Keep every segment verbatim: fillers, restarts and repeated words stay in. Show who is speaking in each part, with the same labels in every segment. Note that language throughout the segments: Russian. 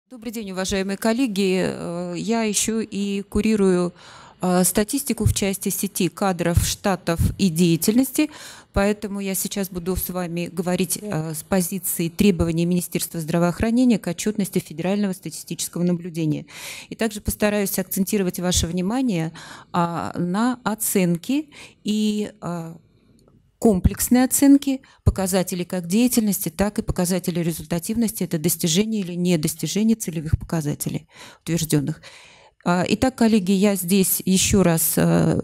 Speaker 1: Добрый день, уважаемые коллеги. Я еще и курирую статистику в части сети кадров, штатов и деятельности, поэтому я сейчас буду с вами говорить с позиции требований Министерства здравоохранения к отчетности Федерального статистического наблюдения. И также постараюсь акцентировать ваше внимание на оценки и комплексные оценки показателей как деятельности, так и показателей результативности. Это достижение или недостижение целевых показателей утвержденных. Итак, коллеги, я здесь еще раз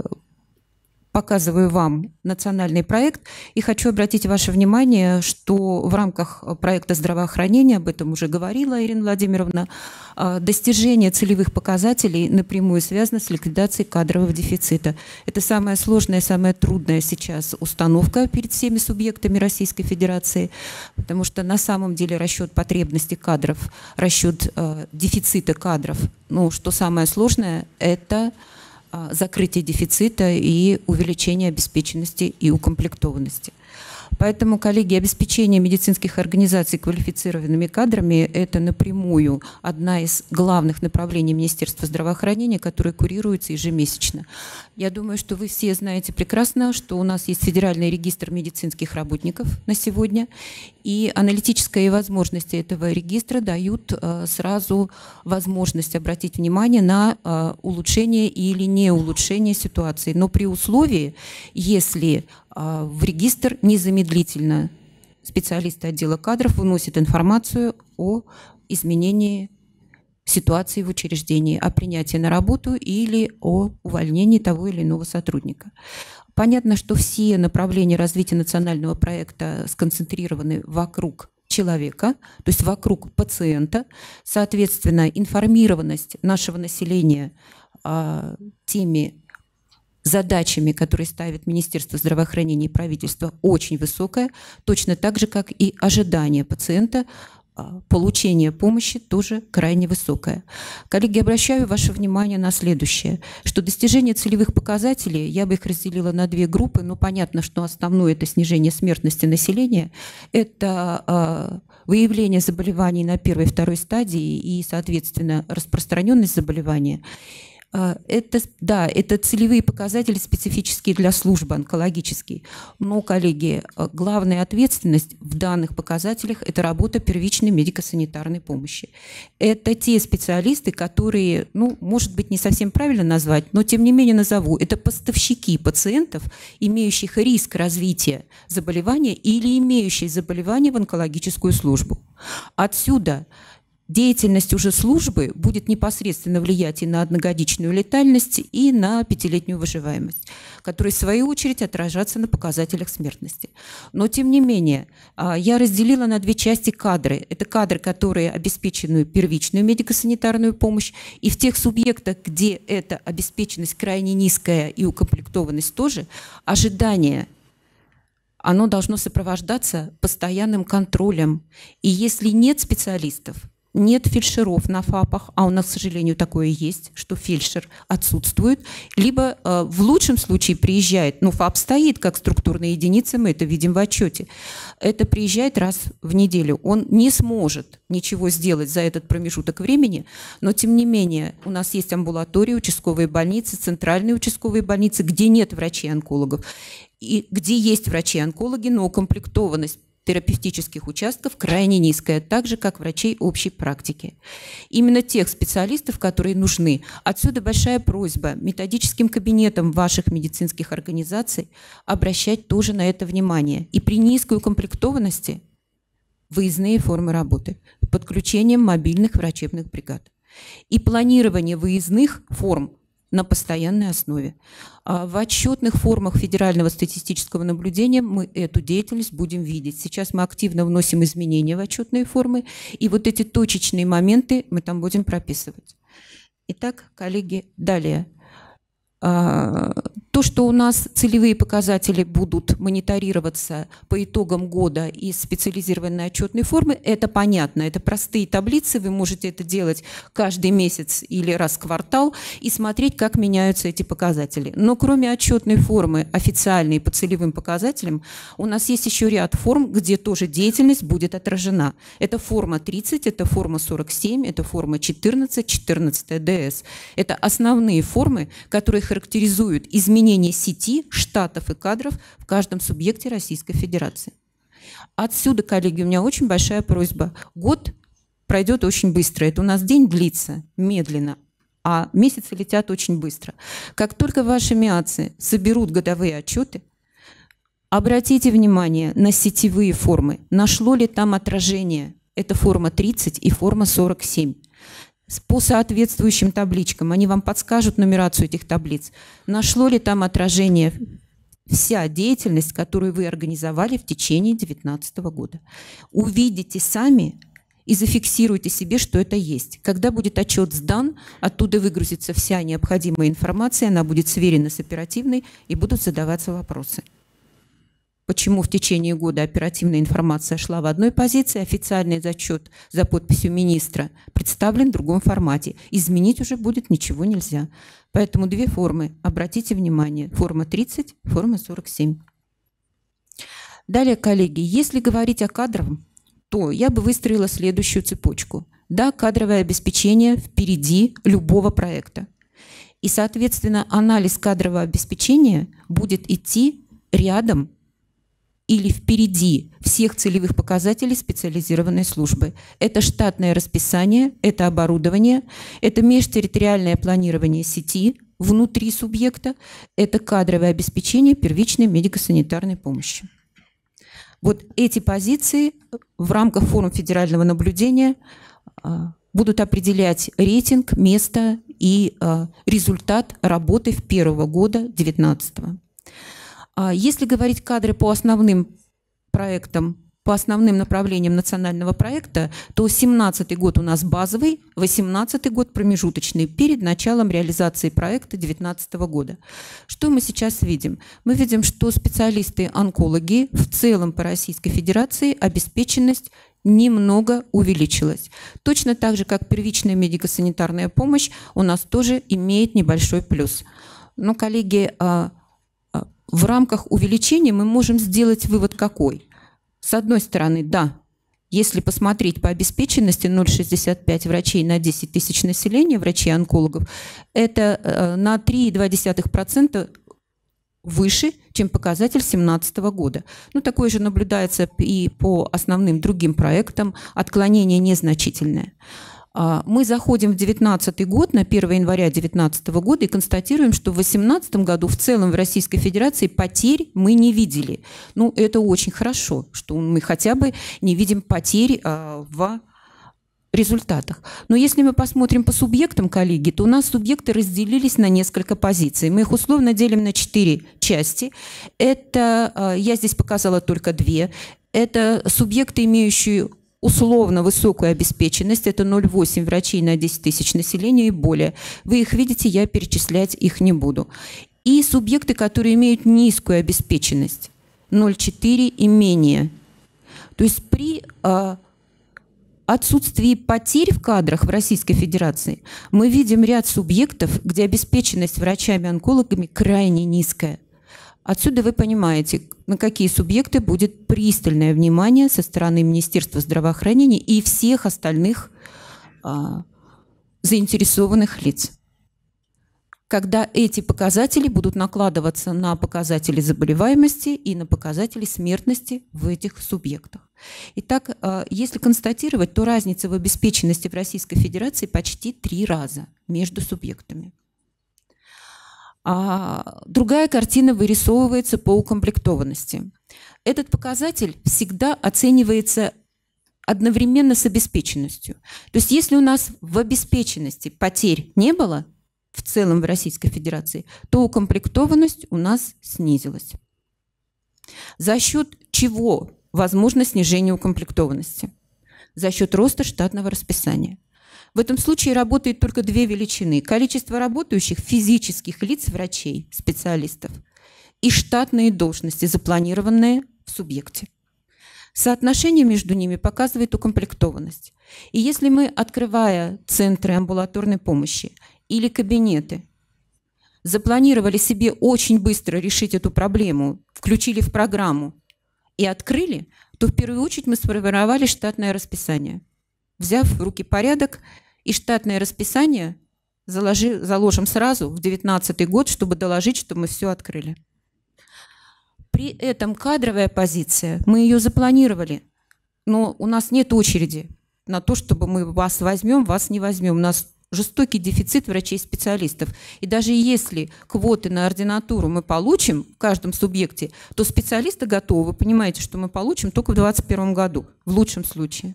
Speaker 1: показываю вам национальный проект и хочу обратить ваше внимание, что в рамках проекта здравоохранения, об этом уже говорила Ирина Владимировна, достижение целевых показателей напрямую связано с ликвидацией кадрового дефицита. Это самая сложная, самая трудная сейчас установка перед всеми субъектами Российской Федерации, потому что на самом деле расчет потребностей кадров, расчет дефицита кадров, ну, что самое сложное, это закрытие дефицита и увеличение обеспеченности и укомплектованности. Поэтому, коллеги, обеспечение медицинских организаций квалифицированными кадрами – это напрямую одна из главных направлений Министерства здравоохранения, которая курируется ежемесячно. Я думаю, что вы все знаете прекрасно, что у нас есть федеральный регистр медицинских работников на сегодня, и аналитические возможности этого регистра дают сразу возможность обратить внимание на улучшение или не улучшение ситуации, но при условии, если в регистр незамедлительно специалисты отдела кадров выносят информацию о изменении ситуации в учреждении, о принятии на работу или о увольнении того или иного сотрудника. Понятно, что все направления развития национального проекта сконцентрированы вокруг человека, то есть вокруг пациента. Соответственно, информированность нашего населения о теме задачами, которые ставит Министерство здравоохранения и правительство, очень высокая, точно так же, как и ожидание пациента, получение помощи тоже крайне высокое. Коллеги, обращаю ваше внимание на следующее, что достижение целевых показателей, я бы их разделила на две группы, но понятно, что основное – это снижение смертности населения, это выявление заболеваний на первой и второй стадии и, соответственно, распространенность заболевания. Это, да, это целевые показатели специфические для службы онкологические. Но, коллеги, главная ответственность в данных показателях – это работа первичной медико-санитарной помощи. Это те специалисты, которые, ну, может быть, не совсем правильно назвать, но тем не менее назову. Это поставщики пациентов, имеющих риск развития заболевания или имеющие заболевания в онкологическую службу. Отсюда деятельность уже службы будет непосредственно влиять и на одногодичную летальность, и на пятилетнюю выживаемость, которые в свою очередь отражаться на показателях смертности. Но тем не менее, я разделила на две части кадры. Это кадры, которые обеспечивают первичную медико-санитарную помощь, и в тех субъектах, где эта обеспеченность крайне низкая и укомплектованность тоже, ожидание оно должно сопровождаться постоянным контролем. И если нет специалистов, нет фельдшеров на ФАПах, а у нас, к сожалению, такое есть, что фельдшер отсутствует, либо э, в лучшем случае приезжает, ну, ФАП стоит как структурная единица, мы это видим в отчете, это приезжает раз в неделю. Он не сможет ничего сделать за этот промежуток времени, но, тем не менее, у нас есть амбулатории, участковые больницы, центральные участковые больницы, где нет врачей-онкологов, и где есть врачи-онкологи, но укомплектованность терапевтических участков крайне низкая, так же, как врачей общей практики. Именно тех специалистов, которые нужны. Отсюда большая просьба методическим кабинетам ваших медицинских организаций обращать тоже на это внимание. И при низкой укомплектованности выездные формы работы, подключением мобильных врачебных бригад. И планирование выездных форм на постоянной основе. В отчетных формах Федерального статистического наблюдения мы эту деятельность будем видеть. Сейчас мы активно вносим изменения в отчетные формы, и вот эти точечные моменты мы там будем прописывать. Итак, коллеги, далее. То, что у нас целевые показатели будут мониторироваться по итогам года из специализированной отчетной формы, это понятно. Это простые таблицы, вы можете это делать каждый месяц или раз в квартал и смотреть, как меняются эти показатели. Но кроме отчетной формы официальной по целевым показателям, у нас есть еще ряд форм, где тоже деятельность будет отражена. Это форма тридцать, это форма сорок семь, это форма четырнадцать, четырнадцать ДС. Это основные формы, которые характеризуют изменения изменение сети, штатов и кадров в каждом субъекте Российской Федерации. Отсюда, коллеги, у меня очень большая просьба. Год пройдет очень быстро. Это у нас день длится медленно, а месяцы летят очень быстро. Как только ваши МИАЦы соберут годовые отчеты, обратите внимание на сетевые формы. Нашло ли там отражение? Это форма тридцать и форма сорок семь. По соответствующим табличкам, они вам подскажут нумерацию этих таблиц. Нашло ли там отражение вся деятельность, которую вы организовали в течение две тысячи девятнадцатого года? Увидите сами и зафиксируйте себе, что это есть. Когда будет отчет сдан, оттуда выгрузится вся необходимая информация, она будет сверена с оперативной и будут задаваться вопросы. Почему в течение года оперативная информация шла в одной позиции, официальный зачет за подписью министра представлен в другом формате. Изменить уже будет ничего нельзя. Поэтому две формы. Обратите внимание. Форма тридцать, форма сорок семь. Далее, коллеги, если говорить о кадрах, то я бы выстроила следующую цепочку. Да, кадровое обеспечение впереди любого проекта. И, соответственно, анализ кадрового обеспечения будет идти рядом или впереди всех целевых показателей специализированной службы. Это штатное расписание, это оборудование, это межтерриториальное планирование сети внутри субъекта, это кадровое обеспечение первичной медико-санитарной помощи. Вот эти позиции в рамках форума федерального наблюдения будут определять рейтинг, место и результат работы в первого года две тысячи девятнадцатого. Если говорить кадры по основным проектам, по основным направлениям национального проекта, то семнадцатый год у нас базовый, восемнадцатый год промежуточный, перед началом реализации проекта две тысячи девятнадцатого года. Что мы сейчас видим? Мы видим, что специалисты-онкологи в целом по Российской Федерации обеспеченность немного увеличилась. Точно так же, как первичная медико-санитарная помощь у нас тоже имеет небольшой плюс. Но, коллеги, в рамках увеличения мы можем сделать вывод какой? С одной стороны, да, если посмотреть по обеспеченности ноль целых шестьдесят пять врачей на десять тысяч населения, врачей-онкологов, это на три целых две десятых процента выше, чем показатель две тысячи семнадцатого года. Ну, такое же наблюдается и по основным другим проектам, отклонение незначительное. Мы заходим в две тысячи девятнадцатый год, на первое января две тысячи девятнадцатого года, и констатируем, что в две тысячи восемнадцатом году в целом в Российской Федерации потерь мы не видели. Ну, это очень хорошо, что мы хотя бы не видим потерь а, в результатах. Но если мы посмотрим по субъектам, коллеги, то у нас субъекты разделились на несколько позиций. Мы их условно делим на четыре части. Это, а, я здесь показала только две. Это субъекты, имеющие условно высокую обеспеченность, это ноль целых восемь врачей на десять тысяч населения и более. Вы их видите, я перечислять их не буду. И субъекты, которые имеют низкую обеспеченность, ноль целых четыре и менее. То есть при а, отсутствии потерь в кадрах в Российской Федерации мы видим ряд субъектов, где обеспеченность врачами-онкологами крайне низкая. Отсюда вы понимаете, на какие субъекты будет пристальное внимание со стороны Министерства здравоохранения и всех остальных а, заинтересованных лиц. Когда эти показатели будут накладываться на показатели заболеваемости и на показатели смертности в этих субъектах. Итак, а, если констатировать, то разница в обеспеченности в Российской Федерации почти три раза между субъектами. А другая картина вырисовывается по укомплектованности. Этот показатель всегда оценивается одновременно с обеспеченностью. То есть если у нас в обеспеченности потерь не было в целом в Российской Федерации, то укомплектованность у нас снизилась. За счет чего возможно снижение укомплектованности? За счет роста штатного расписания. В этом случае работают только две величины: количество работающих физических лиц, врачей, специалистов, и штатные должности, запланированные в субъекте. Соотношение между ними показывает укомплектованность. И если мы, открывая центры амбулаторной помощи или кабинеты, запланировали себе очень быстро решить эту проблему, включили в программу и открыли, то в первую очередь мы сформировали штатное расписание. Взяв в руки порядок, и штатное расписание заложи, заложим сразу в две тысячи девятнадцатый год, чтобы доложить, что мы все открыли. При этом кадровая позиция, мы ее запланировали, но у нас нет очереди на то, чтобы мы вас возьмем, вас не возьмем. У нас жестокий дефицит врачей-специалистов. И даже если квоты на ординатуру мы получим в каждом субъекте, то специалисты готовы. Вы понимаете, что мы получим только в две тысячи двадцать первом году, в лучшем случае.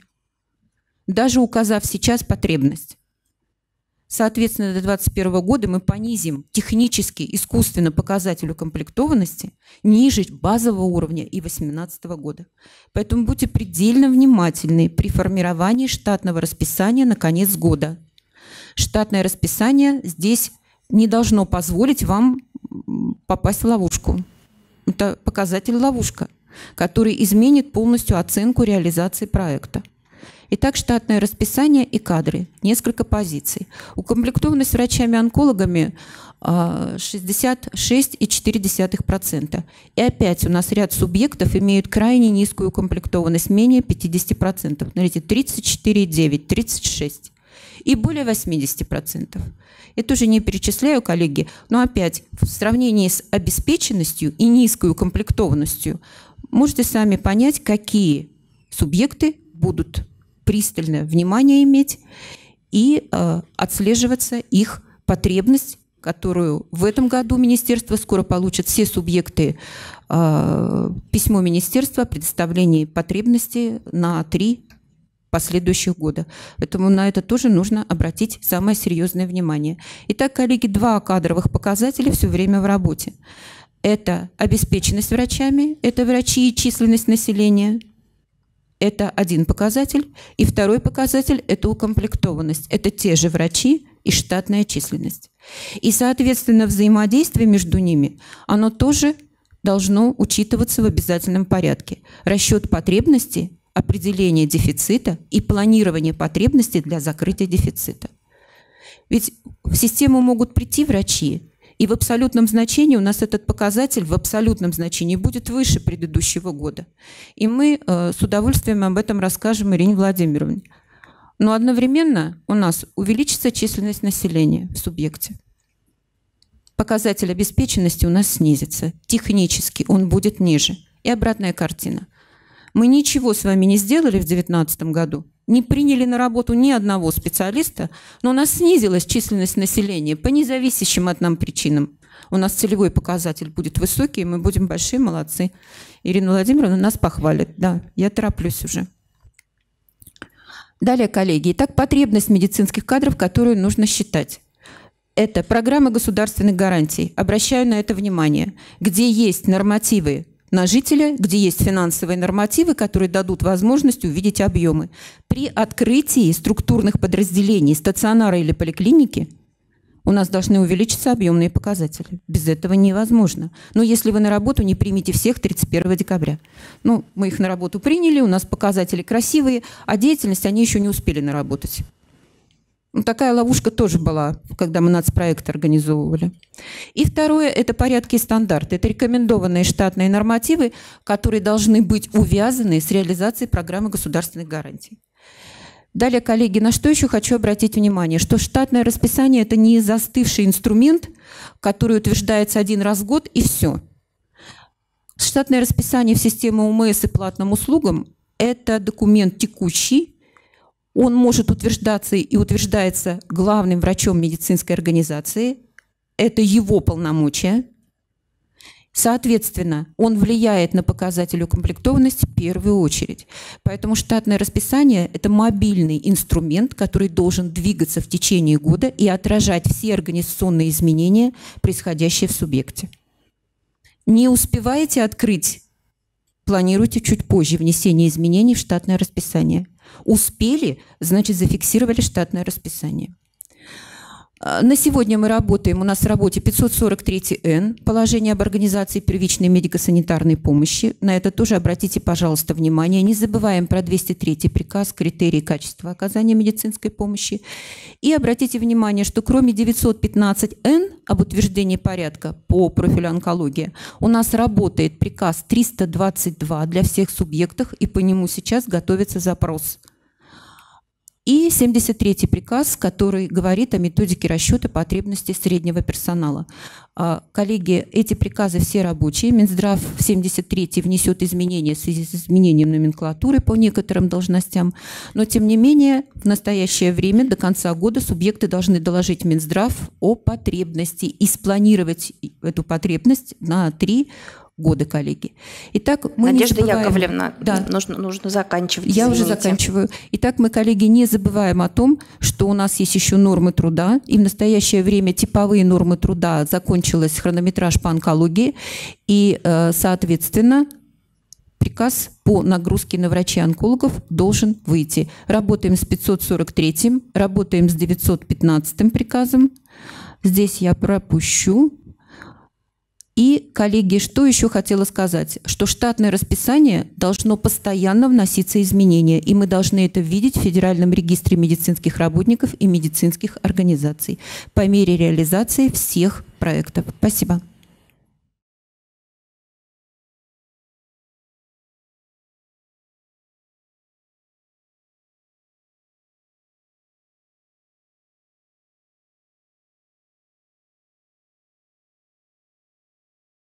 Speaker 1: Даже указав сейчас потребность. Соответственно, до две тысячи двадцать первого года мы понизим технически, искусственно показатель укомплектованности ниже базового уровня и две тысячи восемнадцатого года. Поэтому будьте предельно внимательны при формировании штатного расписания на конец года. Штатное расписание здесь не должно позволить вам попасть в ловушку. Это показатель ловушка, который изменит полностью оценку реализации проекта. Итак, штатное расписание и кадры. Несколько позиций. Укомплектованность врачами-онкологами шестьдесят шесть и четыре десятых процента. И опять у нас ряд субъектов имеют крайне низкую укомплектованность, менее пятидесяти процентов. Смотрите, тридцать четыре и девять, тридцать шесть и более восьмидесяти процентов. Я тоже не перечисляю, коллеги, но опять в сравнении с обеспеченностью и низкой укомплектованностью можете сами понять, какие субъекты будут пристальное внимание иметь и э, отслеживаться их потребность, которую в этом году министерство скоро получит все субъекты э, письмо министерства о предоставлении потребностей на три последующих года. Поэтому на это тоже нужно обратить самое серьезное внимание. Итак, коллеги, два кадровых показателя все время в работе. Это обеспеченность врачами, это врачи и численность населения. Это один показатель. И второй показатель – это укомплектованность. Это те же врачи и штатная численность. И, соответственно, взаимодействие между ними, оно тоже должно учитываться в обязательном порядке. Расчет потребностей, определение дефицита и планирование потребностей для закрытия дефицита. Ведь в систему могут прийти врачи, и в абсолютном значении у нас этот показатель в абсолютном значении будет выше предыдущего года. И мы э, с удовольствием об этом расскажем Ирине Владимировне. Но одновременно у нас увеличится численность населения в субъекте. Показатель обеспеченности у нас снизится. Технически он будет ниже. И обратная картина. Мы ничего с вами не сделали в две тысячи девятнадцатом году. Не приняли на работу ни одного специалиста, но у нас снизилась численность населения по независящим от нам причинам. У нас целевой показатель будет высокий, и мы будем большие молодцы. Ирина Владимировна нас похвалит. Да, я тороплюсь уже. Далее, коллеги. Итак, потребность медицинских кадров, которую нужно считать. Это программа государственных гарантий. Обращаю на это внимание. Где есть нормативы на жителя, где есть финансовые нормативы, которые дадут возможность увидеть объемы. При открытии структурных подразделений, стационара или поликлиники у нас должны увеличиться объемные показатели. Без этого невозможно. Но если вы на работу не примете всех тридцать первого декабря. Ну, мы их на работу приняли, у нас показатели красивые, а деятельность они еще не успели наработать. Ну, такая ловушка тоже была, когда мы нацпроект организовывали. И второе – это порядки и стандарты. Это рекомендованные штатные нормативы, которые должны быть увязаны с реализацией программы государственных гарантий. Далее, коллеги, на что еще хочу обратить внимание, что штатное расписание – это не застывший инструмент, который утверждается один раз в год и все. Штатное расписание в системе УМС и платным услугам – это документ текущий. Он может утверждаться и утверждается главным врачом медицинской организации. Это его полномочия. Соответственно, он влияет на показатель укомплектованности в первую очередь. Поэтому штатное расписание – это мобильный инструмент, который должен двигаться в течение года и отражать все организационные изменения, происходящие в субъекте. Не успеваете открыть, планируйте чуть позже внесение изменений в штатное расписание. Успели, значит, зафиксировали штатное расписание. На сегодня мы работаем, у нас в работе пятьсот сорок три эн, положение об организации первичной медико-санитарной помощи. На это тоже обратите, пожалуйста, внимание. Не забываем про двести третий приказ, критерии качества оказания медицинской помощи. И обратите внимание, что кроме девятьсот пятнадцать эн об утверждении порядка по профилю онкология, у нас работает приказ триста двадцать два для всех субъектов, и по нему сейчас готовится запрос. И семьдесят третий приказ, который говорит о методике расчета потребностей среднего персонала. Коллеги, эти приказы все рабочие. Минздрав в семьдесят третий внесет изменения в связи с изменением номенклатуры по некоторым должностям. Но, тем не менее, в настоящее время, до конца года, субъекты должны доложить Минздрав о потребности и спланировать эту потребность на три года, коллеги. Итак, мы
Speaker 2: Надежда
Speaker 1: не забываем...
Speaker 2: Яковлевна,
Speaker 1: да.
Speaker 2: нужно, нужно заканчивать.
Speaker 1: Я
Speaker 2: извините.
Speaker 1: уже заканчиваю. Итак, мы, коллеги, не забываем о том, что у нас есть еще нормы труда, и в настоящее время типовые нормы труда закончилась хронометраж по онкологии, и, соответственно, приказ по нагрузке на врачей-онкологов должен выйти. Работаем с пятьсот сорок третьим, работаем с девятьсот пятнадцатым приказом. Здесь я пропущу. И, коллеги, что еще хотела сказать? Что штатное расписание должно постоянно вноситься изменения, и мы должны это видеть в Федеральном регистре медицинских работников и медицинских организаций по мере реализации всех проектов. Спасибо.